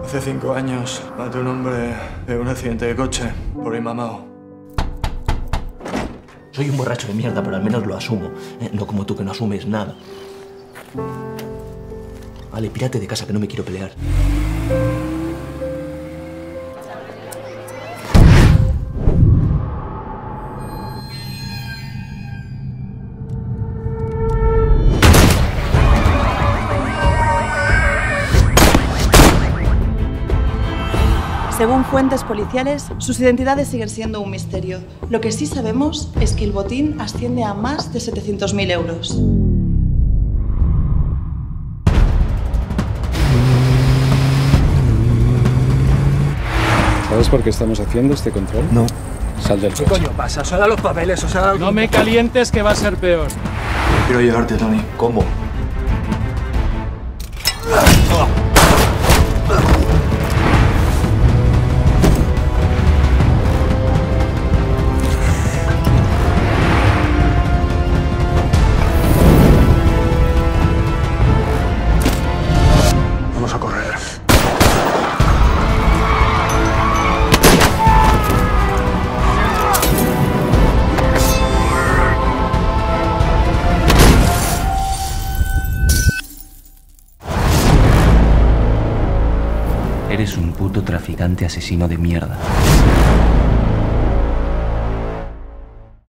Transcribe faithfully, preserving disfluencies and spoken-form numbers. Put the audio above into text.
Hace cinco años maté a un hombre en un accidente de coche por ir mamado. Soy un borracho de mierda, pero al menos lo asumo. Eh, no como tú, que no asumes nada. Vale, pírate de casa, que no me quiero pelear. Según fuentes policiales, sus identidades siguen siendo un misterio. Lo que sí sabemos es que el botín asciende a más de setecientos mil euros. ¿Sabes por qué estamos haciendo este control? No. Sal del coche. ¿Qué coño pasa? ¿Os ha dado los papeles? ¿Os ha dado... No me calientes, que va a ser peor. Quiero llevarte, Tony. ¿Cómo? Vamos a correr. Eres un puto traficante asesino de mierda.